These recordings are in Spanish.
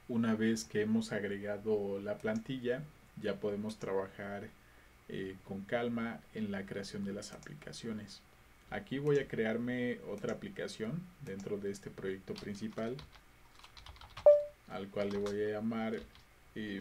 Una vez que hemos agregado la plantilla, ya podemos trabajar con calma en la creación de las aplicaciones. Aquí voy a crearme otra aplicación dentro de este proyecto principal, al cual le voy a llamar eh,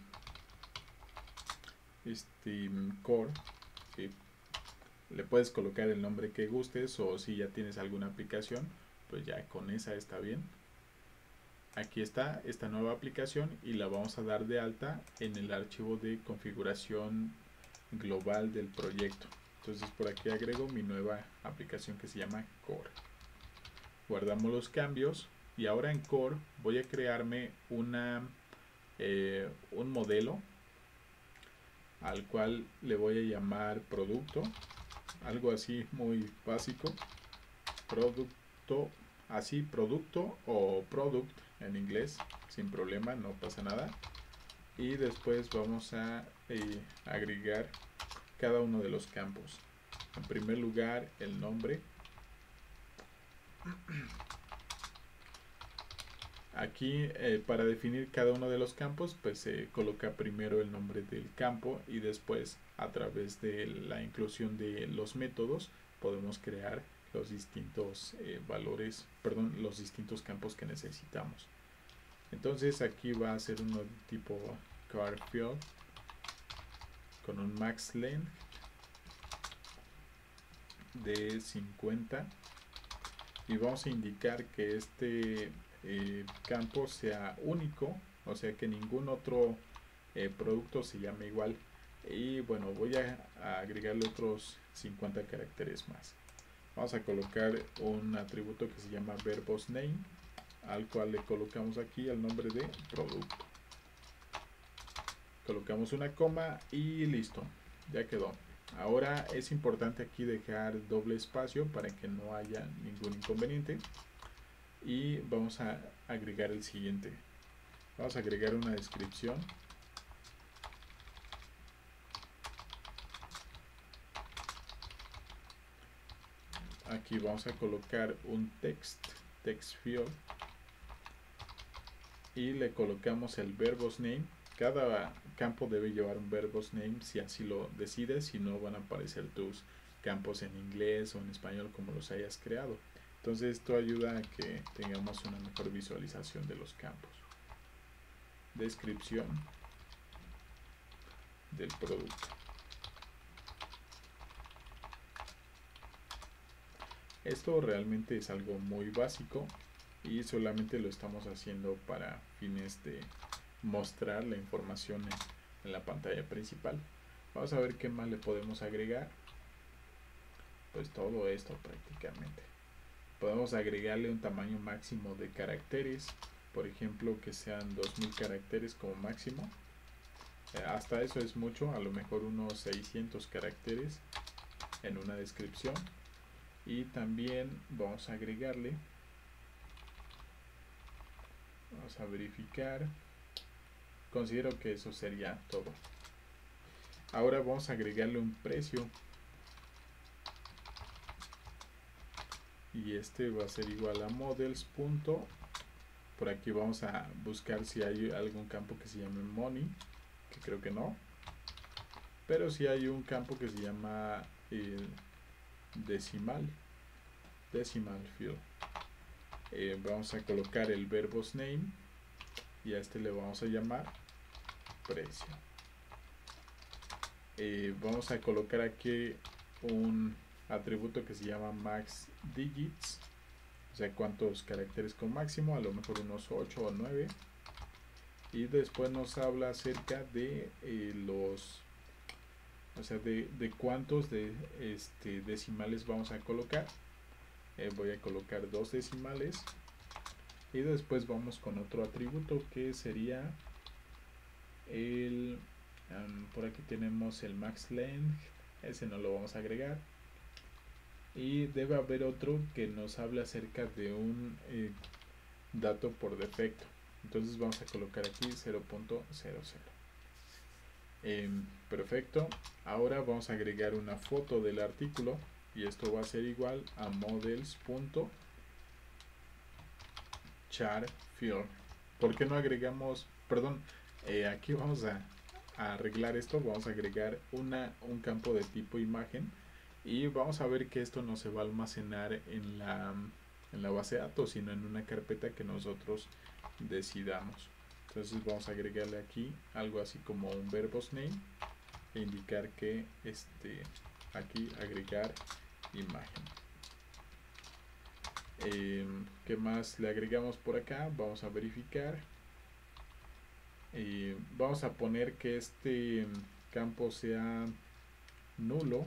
Core. ¿Sí? Le puedes colocar el nombre que gustes, o si ya tienes alguna aplicación, pues ya con esa está bien. Aquí está esta nueva aplicación y la vamos a dar de alta en el archivo de configuración global del proyecto. Entonces por aquí agrego mi nueva aplicación que se llama Core. Guardamos los cambios y ahora en Core voy a crearme un modelo al cual le voy a llamar producto, algo así muy básico, producto, así producto o product en inglés, sin problema, no pasa nada. Y después vamos a agregar cada uno de los campos. En primer lugar, el nombre. Aquí para definir cada uno de los campos, pues se coloca primero el nombre del campo y después, a través de la inclusión de los métodos, podemos crear los distintos los distintos campos que necesitamos. Entonces aquí va a ser uno de tipo car field con un max length de 50 y vamos a indicar que este campo sea único, o sea que ningún otro producto se llame igual. Y bueno, voy a agregarle otros 50 caracteres más. Vamos a colocar un atributo que se llama verbos name, al cual le colocamos aquí el nombre de producto. Colocamos una coma y listo, ya quedó. Ahora es importante aquí dejar doble espacio para que no haya ningún inconveniente. Y vamos a agregar el siguiente. Vamos a agregar una descripción. Aquí vamos a colocar un text field, y le colocamos el verbos name. Cada campo debe llevar un verbos name si así lo decides, si no van a aparecer tus campos en inglés o en español como los hayas creado. Entonces esto ayuda a que tengamos una mejor visualización de los campos. Descripción del producto. Esto realmente es algo muy básico y solamente lo estamos haciendo para fines de mostrar la información en la pantalla principal. Vamos a ver qué más le podemos agregar. Pues todo esto prácticamente. Podemos agregarle un tamaño máximo de caracteres, por ejemplo que sean 2000 caracteres como máximo. Hasta eso es mucho, a lo mejor unos 600 caracteres en una descripción. Y también vamos a agregarle, vamos a verificar, considero que eso sería todo. Ahora vamos a agregarle un precio y este va a ser igual a models. Por aquí vamos a buscar si hay algún campo que se llame money, que creo que no, pero si hay un campo que se llama decimal field. Vamos a colocar el verbos name y a este le vamos a llamar precio. Vamos a colocar aquí un atributo que se llama max digits, o sea cuántos caracteres con máximo, a lo mejor unos 8 o 9. Y después nos habla acerca de de cuántos decimales vamos a colocar. Voy a colocar 2 decimales. Y después vamos con otro atributo que sería por aquí tenemos el max length, ese no lo vamos a agregar. Y debe haber otro que nos habla acerca de un dato por defecto. Entonces vamos a colocar aquí 0.00. Perfecto. Ahora vamos a agregar una foto del artículo y esto va a ser igual a models.chartField. ¿por qué no agregamos, perdón, aquí vamos a arreglar esto, vamos a agregar un campo de tipo imagen y vamos a ver que esto no se va a almacenar en la base de datos, sino en una carpeta que nosotros decidamos. Entonces vamos a agregarle aquí algo así como un verbos name e indicar que aquí agregar imagen. ¿Qué más le agregamos por acá? Vamos a verificar. Vamos a poner que este campo sea nulo,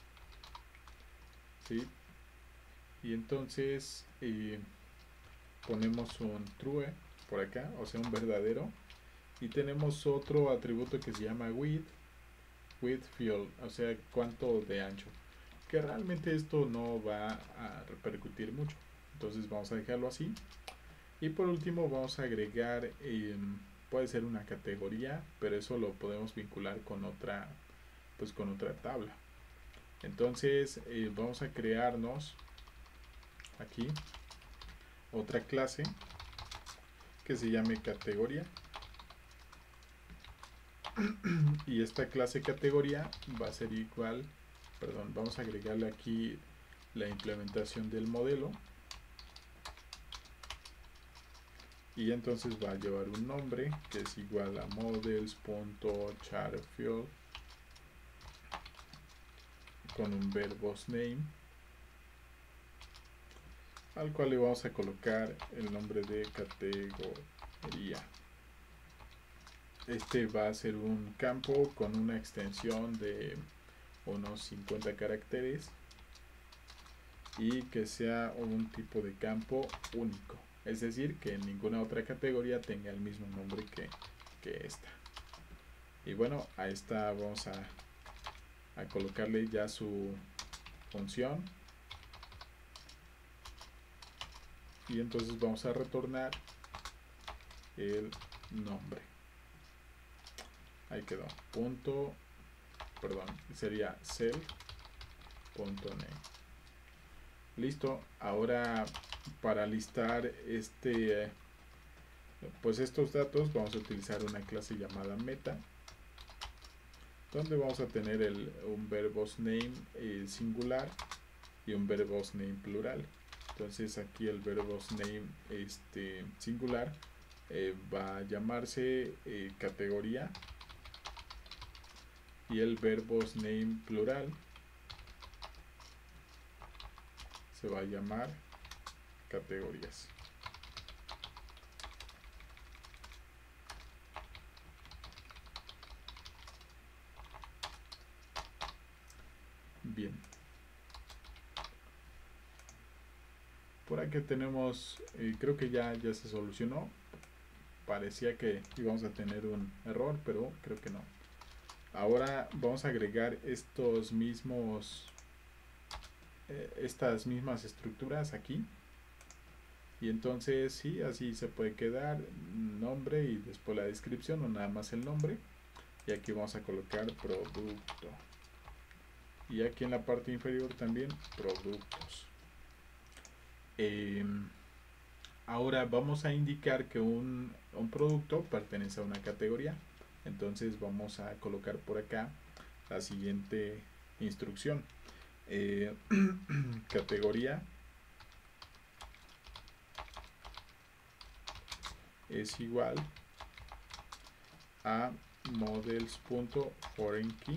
¿sí? Y entonces ponemos un true por acá, o sea un verdadero, y tenemos otro atributo que se llama width field, o sea cuánto de ancho, que realmente esto no va a repercutir mucho, entonces vamos a dejarlo así. Y por último vamos a agregar puede ser una categoría, pero eso lo podemos vincular con otra, pues con otra tabla. Entonces vamos a crearnos aquí otra clase que se llame categoría, y esta clase categoría va a ser igual, perdón, vamos a agregarle aquí la implementación del modelo, y entonces va a llevar un nombre que es igual a models.chartField con un verbos name al cual le vamos a colocar el nombre de categoría. Este va a ser un campo con una extensión de unos 50 caracteres y que sea un tipo de campo único, es decir, que ninguna otra categoría tenga el mismo nombre que esta. Y bueno, a esta vamos a colocarle ya su función, y entonces vamos a retornar el nombre. Ahí quedó, punto, perdón, sería self.name. Listo. Ahora para listar pues estos datos vamos a utilizar una clase llamada meta, donde vamos a tener un verbos name singular y un verbos name plural. Entonces aquí el verbos name singular va a llamarse categoría, y el verbos name plural se va a llamar categorías. Bien. Por aquí tenemos, creo que ya se solucionó. Parecía que íbamos a tener un error, pero creo que no. Ahora vamos a agregar estas mismas estructuras aquí, y entonces sí, así se puede quedar nombre y después la descripción o nada más el nombre, y aquí vamos a colocar producto, y aquí en la parte inferior también productos. Ahora vamos a indicar que un producto pertenece a una categoría, entonces vamos a colocar por acá la siguiente instrucción. Categoría es igual a models.foreignKey,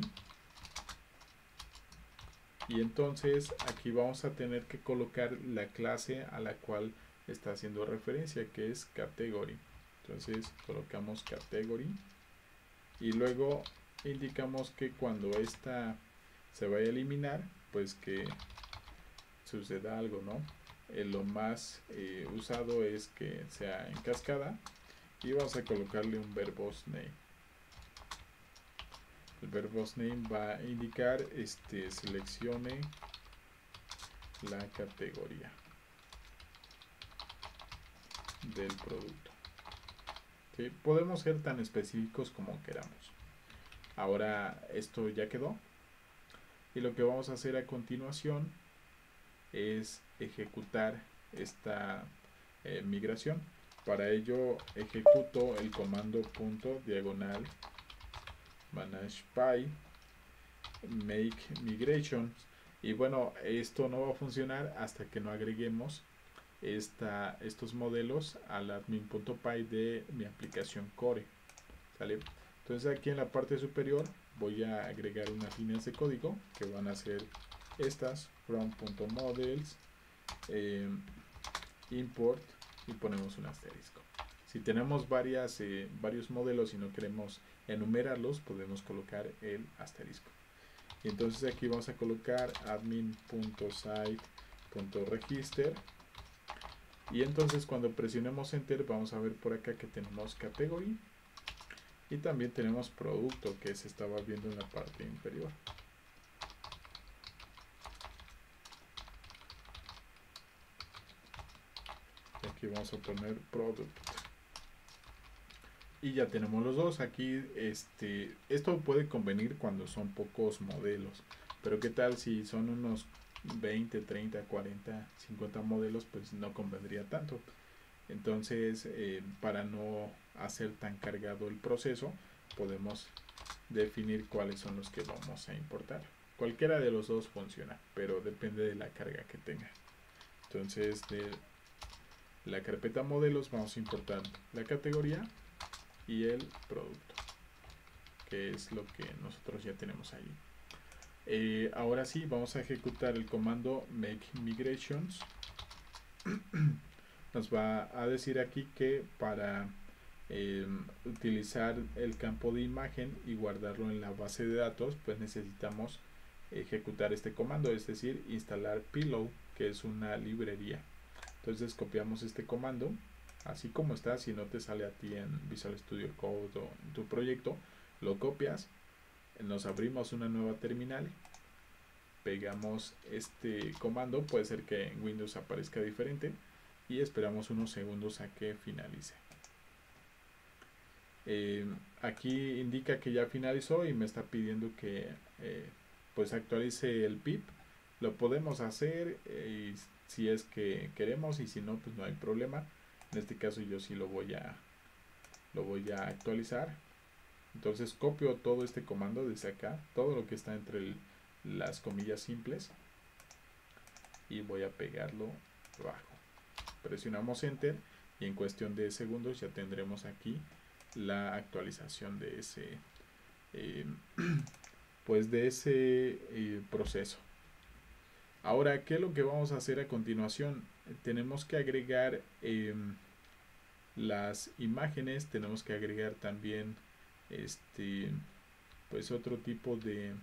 y entonces aquí vamos a tener que colocar la clase a la cual está haciendo referencia, que es category. Entonces colocamos category y luego indicamos que cuando esta se vaya a eliminar, pues que suceda algo, ¿no? Lo más usado es que sea en cascada, y vamos a colocarle un verbos name. El verbos name va a indicar seleccione la categoría del producto. ¿Sí? Podemos ser tan específicos como queramos. Ahora esto ya quedó, y lo que vamos a hacer a continuación es ejecutar esta migración. Para ello ejecuto el comando /diagonal manage_py make migration, y bueno, esto no va a funcionar hasta que no agreguemos estos modelos al admin.py de mi aplicación Core, ¿sale? Entonces aquí en la parte superior voy a agregar unas líneas de código que van a ser estas: from.models, import, y ponemos un asterisco. Si tenemos varios modelos y no queremos enumerarlos, podemos colocar el asterisco. Y entonces aquí vamos a colocar admin.site.register, y entonces cuando presionemos enter vamos a ver por acá que tenemos category y también tenemos producto, que se estaba viendo en la parte inferior. Aquí vamos a poner product y ya tenemos los dos. Aquí esto puede convenir cuando son pocos modelos, pero qué tal si son unos 20, 30, 40, 50 modelos, pues no convendría tanto. Entonces para no hacer tan cargado el proceso, podemos definir cuáles son los que vamos a importar. Cualquiera de los dos funciona, pero depende de la carga que tenga. Entonces de la carpeta modelos vamos a importar la categoría y el producto, que es lo que nosotros ya tenemos ahí. Ahora sí, vamos a ejecutar el comando make migrations. Nos va a decir aquí que para utilizar el campo de imagen y guardarlo en la base de datos, pues necesitamos ejecutar este comando, es decir, instalar Pillow, que es una librería. Entonces copiamos este comando así como está. Si no te sale a ti en Visual Studio Code o en tu proyecto, lo copias, nos abrimos una nueva terminal, pegamos este comando, puede ser que en Windows aparezca diferente, y esperamos unos segundos a que finalice. Aquí indica que ya finalizó y me está pidiendo que pues actualice el pip. Lo podemos hacer si es que queremos, y si no, pues no hay problema. En este caso yo sí lo voy a actualizar. Entonces copio todo este comando desde acá, todo lo que está entre las comillas simples, y voy a pegarlo abajo. Presionamos enter y en cuestión de segundos ya tendremos aquí la actualización de ese proceso. Ahora, ¿qué es lo que vamos a hacer a continuación? Tenemos que agregar las imágenes, tenemos que agregar también pues otro tipo de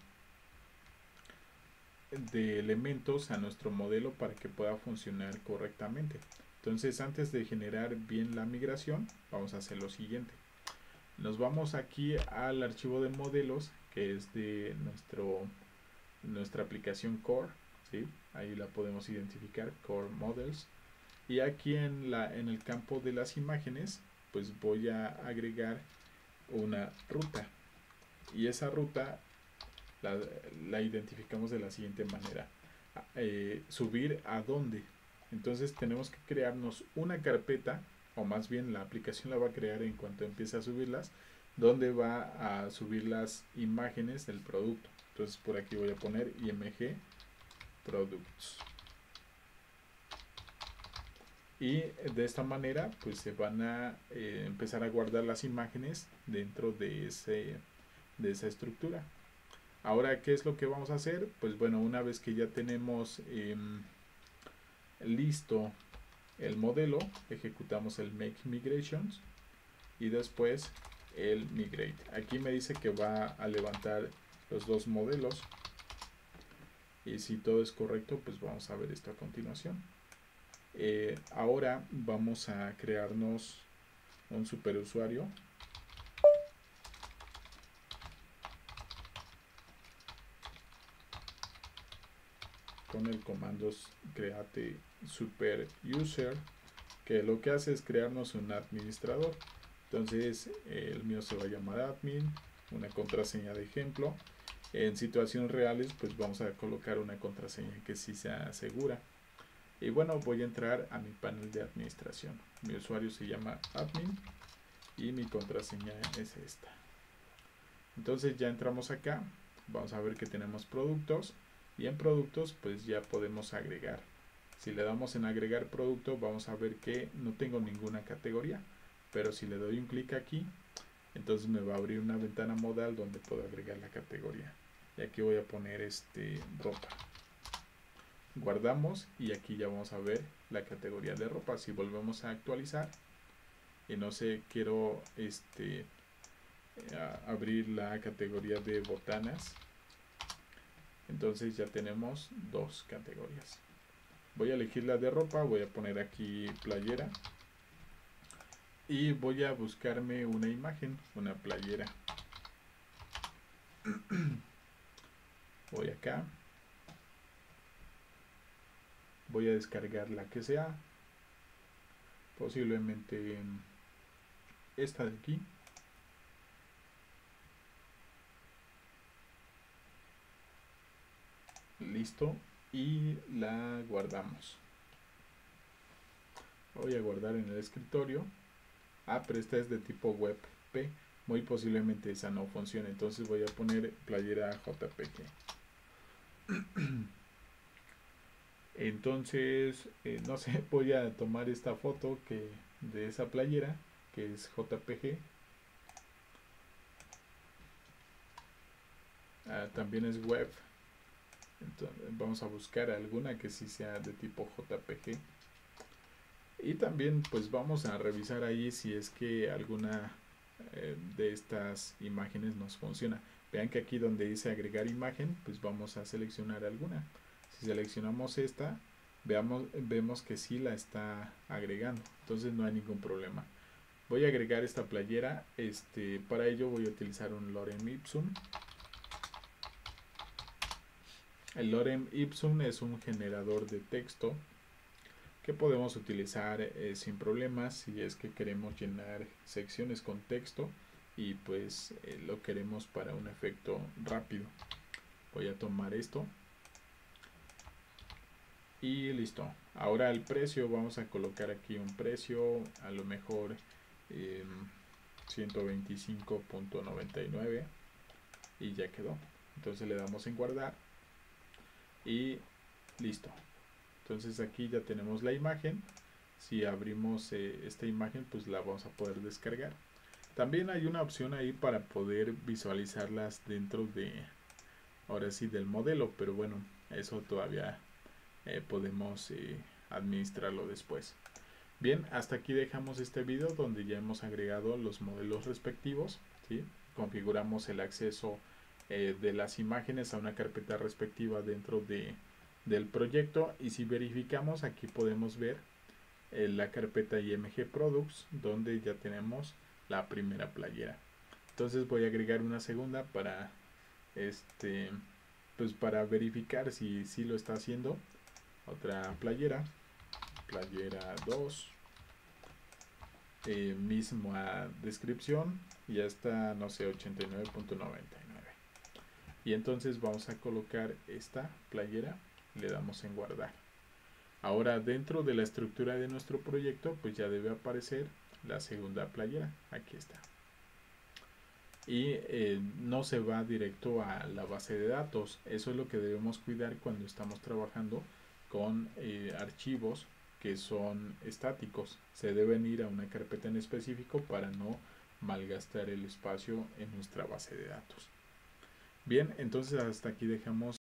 elementos a nuestro modelo para que pueda funcionar correctamente. Entonces, antes de generar bien la migración, vamos a hacer lo siguiente. Nos vamos aquí al archivo de modelos, que es de nuestra aplicación Core, ¿sí? Ahí la podemos identificar, Core Models. Y aquí en el campo de las imágenes, pues voy a agregar una ruta. Y esa ruta la identificamos de la siguiente manera. Subir a dónde. Entonces tenemos que crearnos una carpeta, o más bien la aplicación la va a crear en cuanto empiece a subirlas, donde va a subir las imágenes del producto. Entonces por aquí voy a poner img products, y de esta manera pues se van a empezar a guardar las imágenes dentro de esa estructura. Ahora, ¿qué es lo que vamos a hacer? Pues bueno, una vez que ya tenemos listo el modelo, ejecutamos el make migrations y después el migrate. Aquí me dice que va a levantar los dos modelos, y si todo es correcto, pues vamos a ver esto a continuación. Ahora vamos a crearnos un superusuario. Con el comando create super user, que lo que hace es crearnos un administrador. Entonces el mío se va a llamar admin, una contraseña de ejemplo. En situaciones reales pues vamos a colocar una contraseña que sí sea segura. Y bueno, voy a entrar a mi panel de administración. Mi usuario se llama admin y mi contraseña es esta. Entonces ya entramos acá, vamos a ver que tenemos productos y en productos pues ya podemos agregar. Si le damos en agregar producto, vamos a ver que no tengo ninguna categoría, pero si le doy un clic aquí, entonces me va a abrir una ventana modal donde puedo agregar la categoría. Y aquí voy a poner ropa. Guardamos y aquí ya vamos a ver la categoría de ropa. Si volvemos a actualizar y no sé, quiero abrir la categoría de botanas, entonces ya tenemos dos categorías. Voy a elegir la de ropa, voy a poner aquí playera y voy a buscarme una imagen, una playera. Voy acá, voy a descargar la que sea, posiblemente esta de aquí. Listo, y la guardamos. Voy a guardar en el escritorio. Pero esta es de tipo WebP, muy posiblemente esa no funcione, entonces voy a poner playera JPG. Entonces no sé, voy a tomar esta foto de esa playera que es JPG. También es web, entonces vamos a buscar alguna que sí sea de tipo JPG. Y también pues vamos a revisar ahí si es que alguna de estas imágenes nos funciona. Vean que aquí donde dice agregar imagen, pues vamos a seleccionar alguna. Si seleccionamos esta, vemos que sí la está agregando, entonces no hay ningún problema. Voy a agregar esta playera, para ello voy a utilizar un lorem ipsum. El lorem ipsum es un generador de texto que podemos utilizar sin problemas si es que queremos llenar secciones con texto y pues lo queremos para un efecto rápido. Voy a tomar esto y listo. Ahora el precio, vamos a colocar aquí un precio, a lo mejor 125.99 y ya quedó. Entonces le damos en guardar y listo. Entonces aquí ya tenemos la imagen. Si abrimos esta imagen, pues la vamos a poder descargar. También hay una opción ahí para poder visualizarlas dentro de, ahora sí, del modelo, pero bueno, eso todavía podemos administrarlo después. Bien, hasta aquí dejamos este video donde ya hemos agregado los modelos respectivos, ¿sí? Configuramos el acceso de las imágenes a una carpeta respectiva dentro del proyecto, y si verificamos aquí podemos ver la carpeta IMG Products donde ya tenemos la primera playera. Entonces voy a agregar una segunda para pues para verificar si lo está haciendo. Otra playera 2, misma descripción, ya está, no sé, 89.99. Y entonces vamos a colocar esta playera, le damos en guardar. Ahora dentro de la estructura de nuestro proyecto pues ya debe aparecer la segunda playera, aquí está. Y no se va directo a la base de datos, eso es lo que debemos cuidar cuando estamos trabajando con archivos que son estáticos. Se deben ir a una carpeta en específico para no malgastar el espacio en nuestra base de datos. Bien, entonces hasta aquí dejamos